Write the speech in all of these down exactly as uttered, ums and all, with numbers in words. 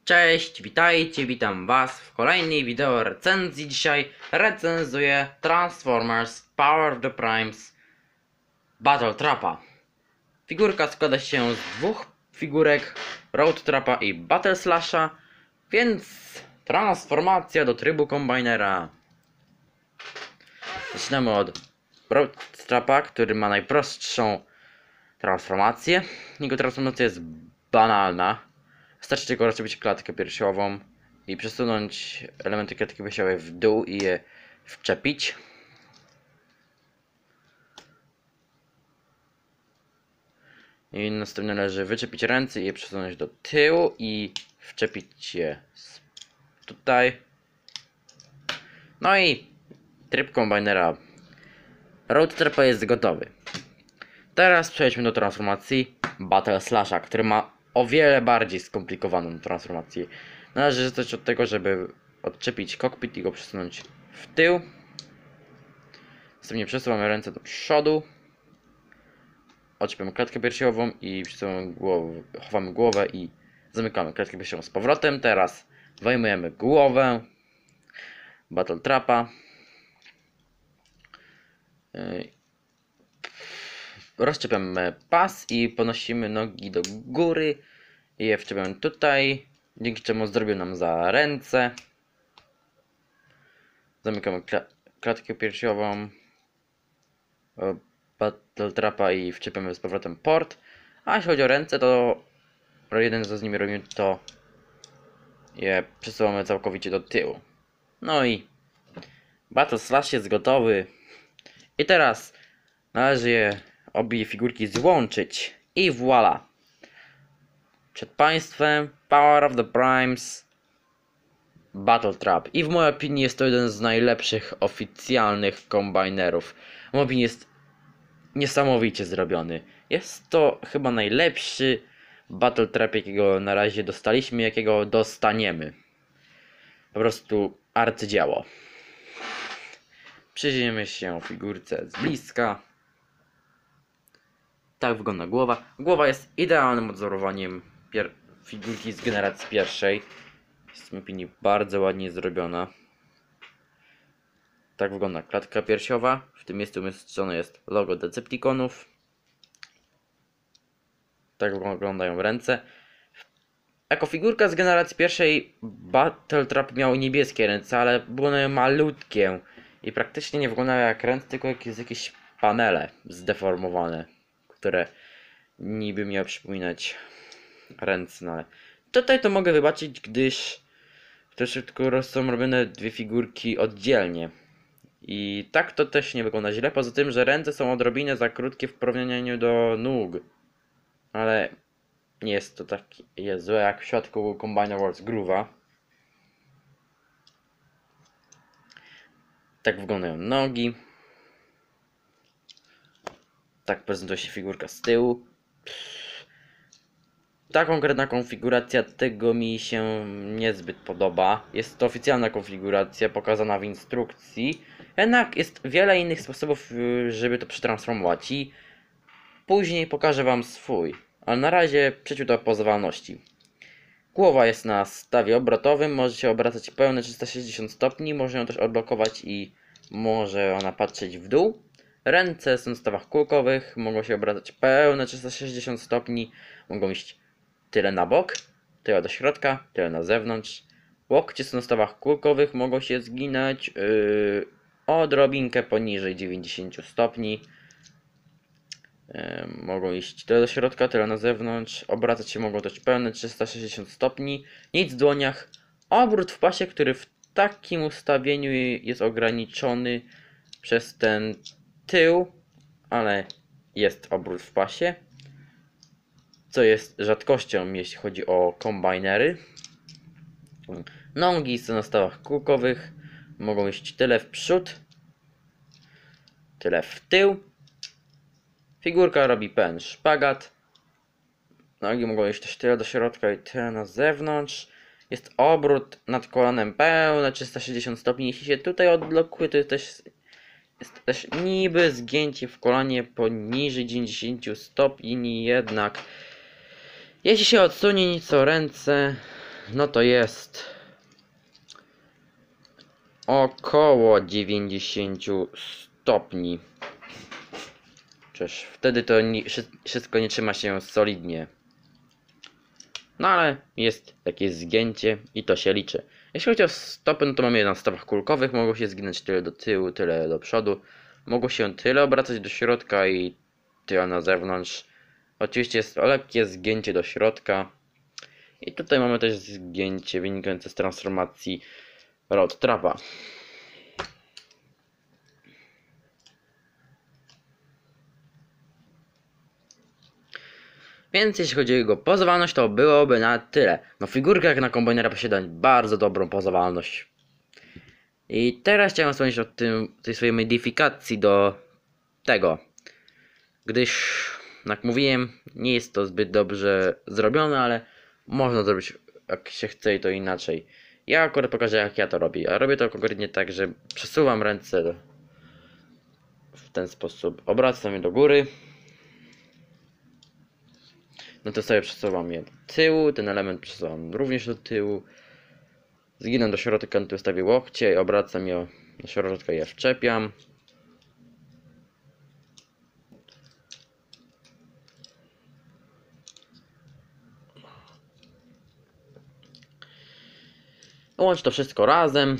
Cześć, witajcie, witam was w kolejnej wideo recenzji. Dzisiaj recenzuję Transformers Power of the Primes Battle Trapa. Figurka składa się z dwóch figurek, Road Trapa i Battle Slasha, więc transformacja do trybu kombajnera. Zaczynamy od Road Trapa, który ma najprostszą transformację. Jego transformacja jest banalna. Wystarczy tylko rozczepić klatkę piersiową i przesunąć elementy klatki piersiowej w dół i je wczepić. I następnie należy wyczepić ręce i je przesunąć do tyłu i wczepić je tutaj. No i tryb kombajnera Road Trapa jest gotowy. Teraz przejdźmy do transformacji Battle Slasha, który ma o wiele bardziej skomplikowaną transformację. Należy zacząć od tego, żeby odczepić kokpit i go przesunąć w tył. Następnie przesuwamy ręce do przodu. Odczepiamy klatkę piersiową i przesuwamy głowę, chowamy głowę i zamykamy klatkę piersiową z powrotem. Teraz wyjmujemy głowę Battle Trapa. Rozczepiamy pas i ponosimy nogi do góry i je wczepiamy tutaj, dzięki czemu zrobią nam za ręce. Zamykamy klatkę piersiową Battle Trapa i wczepiamy z powrotem port. A jeśli chodzi o ręce, to jeden z nimi robimy to je przesuwamy całkowicie do tyłu. No i Battle Slash jest gotowy. I teraz należy je obie figurki złączyć i voila! Przed państwem Power of the Primes Battle Trap. I w mojej opinii jest to jeden z najlepszych oficjalnych kombajnerów. W mojej opinii jest niesamowicie zrobiony. Jest to chyba najlepszy Battle Trap, jakiego na razie dostaliśmy, jakiego dostaniemy. Po prostu arcydzieło. Przyjrzyjmy się figurce z bliska. Tak wygląda głowa. Głowa jest idealnym odzorowaniem figurki z generacji pierwszej. Jest w mojej opinii bardzo ładnie zrobiona. Tak wygląda klatka piersiowa. W tym miejscu umieszczone jest logo Decepticonów. Tak wyglądają ręce. Jako figurka z generacji pierwszej Battle Trap miał niebieskie ręce, ale było one malutkie i praktycznie nie wyglądały jak ręce, tylko jak jakieś panele zdeformowane, które niby miały przypominać ręce, no ale tutaj to mogę wybaczyć, gdyż troszeczkę są robione dwie figurki oddzielnie i tak to też nie wygląda źle, poza tym, że ręce są odrobinę za krótkie w porównaniu do nóg, ale nie jest to tak jest złe jak w przypadku Combiner Wars Groove'a. Tak wyglądają nogi. Tak prezentuje się figurka z tyłu. Ta konkretna konfiguracja tego mi się niezbyt podoba. Jest to oficjalna konfiguracja pokazana w instrukcji. Jednak jest wiele innych sposobów, żeby to przetransformować i później pokażę wam swój. Ale na razie przejdźmy do pozowalności. Głowa jest na stawie obrotowym, może się obracać pełne trzysta sześćdziesiąt stopni, można ją też odblokować i może ona patrzeć w dół. Ręce są na stawach kulkowych, mogą się obracać pełne trzysta sześćdziesiąt stopni, mogą iść tyle na bok, tyle do środka, tyle na zewnątrz. Łokcie są na stawach kulkowych, mogą się zginać yy, odrobinkę poniżej dziewięćdziesiąt stopni. Yy, mogą iść tyle do środka, tyle na zewnątrz. Obracać się mogą też pełne trzysta sześćdziesiąt stopni. Nic w dłoniach. Obrót w pasie, który w takim ustawieniu jest ograniczony przez ten tył, ale jest obrót w pasie, co jest rzadkością, jeśli chodzi o kombajnery. Nogi są na stawach kółkowych, mogą iść tyle w przód, tyle w tył. Figurka robi pełen szpagat. Nogi mogą iść też tyle do środka i tyle na zewnątrz. Jest obrót nad kolanem pełne trzysta sześćdziesiąt stopni. Jeśli się tutaj odblokuje, to jest też, jest też niby zgięcie w kolanie poniżej dziewięćdziesiąt stopni, jednak jeśli się odsunie nieco ręce, no to jest około dziewięćdziesiąt stopni. Czyż wtedy to nie, wszystko nie trzyma się solidnie. No ale jest jakieś zgięcie i to się liczy. Jeśli chodzi o stopy, no to mamy je na stopach kulkowych. Mogą się zginąć tyle do tyłu, tyle do przodu. Mogą się tyle obracać do środka i tyle na zewnątrz. Oczywiście jest lekkie zgięcie do środka. I tutaj mamy też zgięcie wynikające z transformacji road trapa. Więc jeśli chodzi o jego pozowalność, to byłoby na tyle. No figurka jak na kombajnera posiada bardzo dobrą pozowalność. I teraz chciałem wspomnieć o tym, tej swojej modyfikacji do tego. Gdyż, jak mówiłem, nie jest to zbyt dobrze zrobione, ale można zrobić jak się chce i to inaczej. Ja akurat pokażę jak ja to robię. Ja robię to konkretnie tak, że przesuwam ręce w ten sposób. Obracam je do góry. No to sobie przesuwam je do tyłu, ten element przesuwam również do tyłu. Zginam do środka, tu stawię łokcie i obracam je do środka i je wczepiam. Łącz to wszystko razem.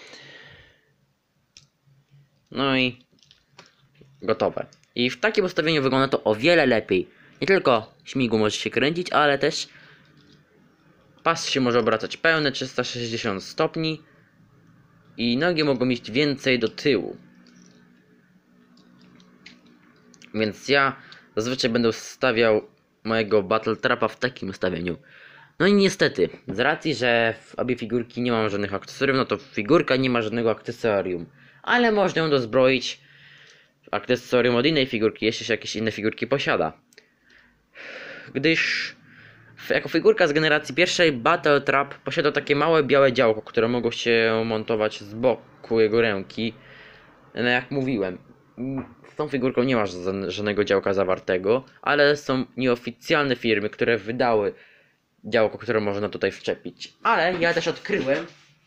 No i gotowe. I w takim ustawieniu wygląda to o wiele lepiej. Nie tylko śmigło może się kręcić, ale też pas się może obracać pełne trzysta sześćdziesiąt stopni i nogi mogą iść więcej do tyłu. Więc ja zazwyczaj będę ustawiał mojego Battle Trapa w takim ustawieniu. No i niestety, z racji, że w obie figurki nie mam żadnych akcesoriów, no to figurka nie ma żadnego akcesorium. Ale można ją dozbroić akcesorium od innej figurki, jeśli się jakieś inne figurki posiada. Gdyż jako figurka z generacji pierwszej Battle Trap posiada takie małe białe działko, które mogą się montować z boku jego ręki. No jak mówiłem, z tą figurką nie ma żadnego działka zawartego, ale są nieoficjalne firmy, które wydały działko, które można tutaj wczepić. Ale ja też odkryłem,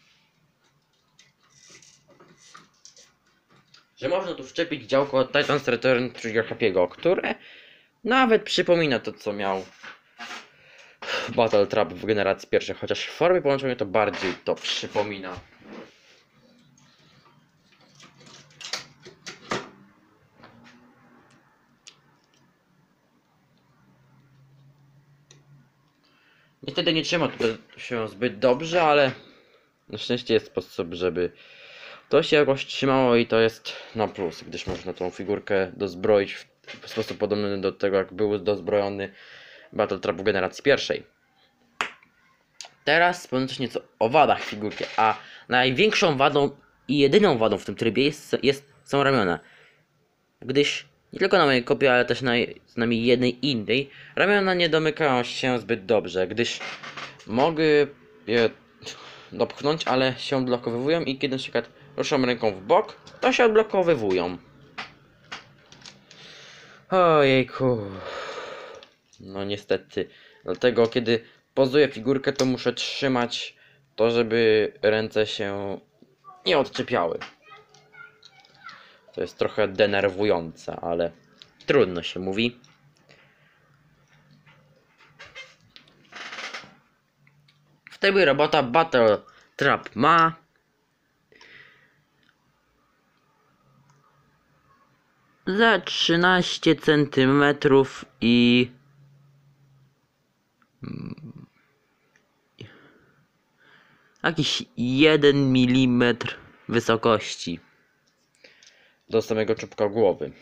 że można tu wczepić działko od Titan's Return Trigger Happy'ego, które nawet przypomina to, co miał Battle Trap w generacji pierwszej, chociaż w formie połączenia to bardziej to przypomina. Niestety nie trzyma to się zbyt dobrze, ale na szczęście jest sposób, żeby to się jakoś trzymało i to jest na plus, gdyż można tą figurkę dozbroić w sposób podobny do tego, jak był dozbrojony Battle Trap w generacji pierwszej. Teraz wspomnę coś nieco o wadach figurki, a największą wadą i jedyną wadą w tym trybie jest, jest, są ramiona. Gdyż nie tylko na mojej kopii, ale też na przynajmniej jednej innej, ramiona nie domykają się zbyt dobrze, gdyż mogę je dopchnąć, ale się odblokowywują i kiedy na przykład ruszam ręką w bok, to się odblokowywują. Ojejku. No niestety. Dlatego kiedy pozuję figurkę, to muszę trzymać to, żeby ręce się nie odczepiały. To jest trochę denerwujące, ale trudno się mówi. W tej robota Battle Trap ma za trzynaście centymetrów i jakiś jeden milimetr wysokości do samego czubka głowy.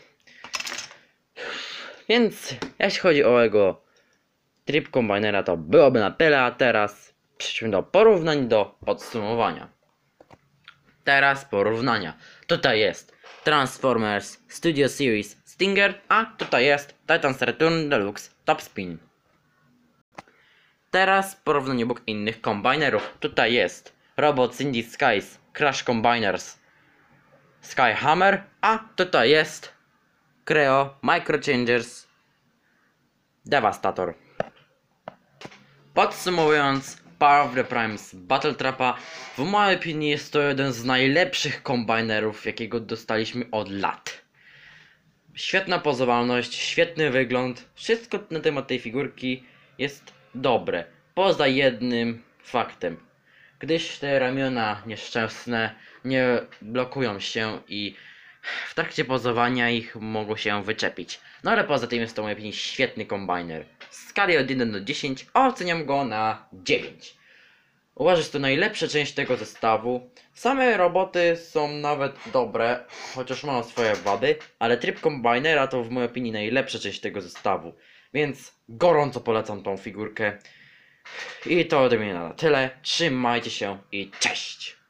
Więc jeśli chodzi o jego tryb kombajnera, to byłoby na tyle, a teraz przejdźmy do porównań, do podsumowania. Teraz porównania. Tutaj jest Transformers Studio Series Stinger, a tutaj jest Titan's Return Deluxe Top Spin. Teraz porównanie obok innych kombajnerów. Tutaj jest Robots in Disguise Crash Combiners Skyhammer, a tutaj jest Creo Microchangers Devastator. Podsumowując, Power Prime z Battle Trapa. W mojej opinii jest to jeden z najlepszych kombinerów, jakiego dostaliśmy od lat. Świetna pozowalność, świetny wygląd, wszystko na temat tej figurki jest dobre. Poza jednym faktem. Gdyż te ramiona nieszczęsne nie blokują się i w trakcie pozowania ich mogą się wyczepić. No ale poza tym jest to w mojej opinii świetny kombiner. W skali od jeden do dziesięciu oceniam go na dziewięć. Uważam, że to najlepsza część tego zestawu. Same roboty są nawet dobre, chociaż mają swoje wady, ale tryb kombinera to w mojej opinii najlepsza część tego zestawu. Więc gorąco polecam tą figurkę. I to ode mnie na tyle. Trzymajcie się i cześć!